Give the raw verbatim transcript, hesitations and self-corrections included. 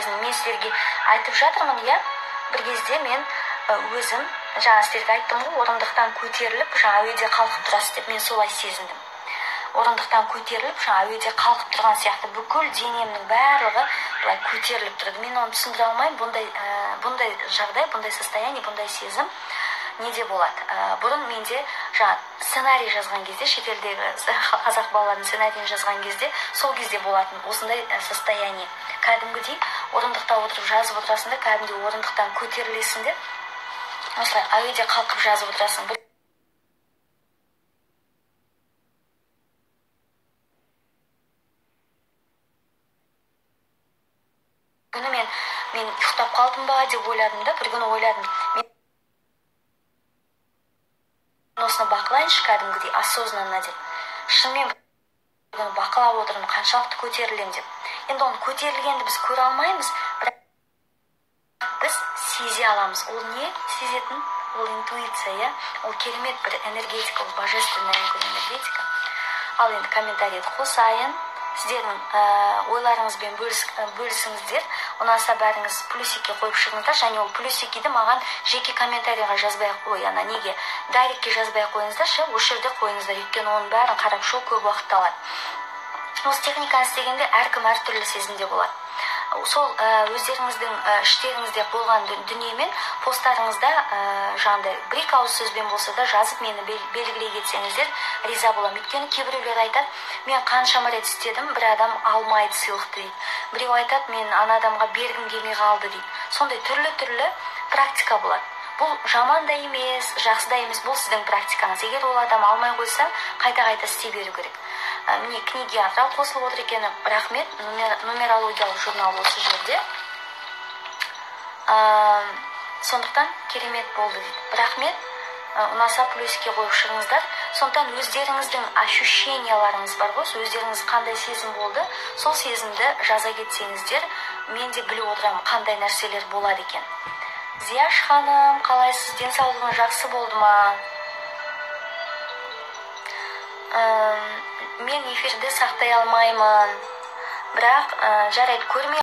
сезіндім. Мен сіздерге айтып жатырмын, иә, бір кезде мен өзім, жаңа сіздерге айттым ғой, орындықтан көтеріліп, жаңа әуеде қалқып тұрасыз деп, мен солай сезіндім. Орындықтан көтеріліп, жаңа әуеде қалқып тұрған сияқты бүкіл денемнің барлығы былай көтеріліп тұрды. Мен оны түсіндіре алмаймын, бұндай, бұндай жағдай, бұндай состояние, бұндай сезім неде болады. Бұрын менде жаңа сценарий жазған кезде, шетелдегі қазақ балалардың сценарийін жазған кезде, сол кезде болатын осындай состояние. Кәдімгідей орындықта отырып жазып отырасың да, кәдімгідей орындықтан көтерілесің де, осылай әуеде қалқып жазып отырасың. Күні мен мен ұйықтап қалдым ба деп ойладым да, бір күні ойладым. Мен осыны бақылайыншы кәдімгідей, осознанно деп. Шынымен бір күні бақылап отырмын, қаншалықты көтерілем деп. Енді оны көтерілгенді біз көре алмаймыз, бірақ біз сезе аламыз. Ол не сезетін? Ол интуиция, ол керемет бір энергетика, ол божественная энергетика. Ал енді комментарийді қосайын. Сіздердің ойларыңызбен бөлісіңіздер. Ұнаса бәріңіз плюсикке қойып шығыңыздар, және ол плюсикиді маған жеке комментарийға жазбай ақ қой, ана неге дайректке жазбай ақ қойыңыздар, ше, осы жерде қойыңыздар, өйткені оның бәрін қарап шығу көп уақыт алады. Осы техниканы істегенде әркім әртүрлі сезімде болады. Сол өздеріңіздің іштеріңізде болған дүниемен посттарыңызда жаңағыдай бір-екі ауыз сөзбен болса да жазып мені белгілей кетсеңіздер риза боламын. Өйткені кейбіреулер айтады, мен қаншама рет істедім, бір адам алмайды сыйлықты дейді. Біреу айтады, мен ана адамға бергім келмей қалды дейді. Сондай түрлі-түрлі практика болады. Бұл жаман да емес, жақсы да емес, бұл сіздің практикаңыз. Егер ол адам алмай қойса, қайта-қайта істей беру керек. Міне книге атырау қосылып отыр екені, рахмет, нумерологиялық журнал осы жерде. Сондықтан керемет болды дейді. Рахмет, ұнаса плюске қойып шығыңыздар. Сондықтан өздеріңіздің ощущенияларыңыз бар ғой, өздеріңіз қандай сезім болды, сол сезімді жаза кетсеңіздер, мен де біліп отырамын қандай нәрселер болады екен. Зияш ханым, қалайсыз? Денсаулығың жақсы болды ма? Мен эфирді сақтай алмаймын, бірақ жарайды, көрмей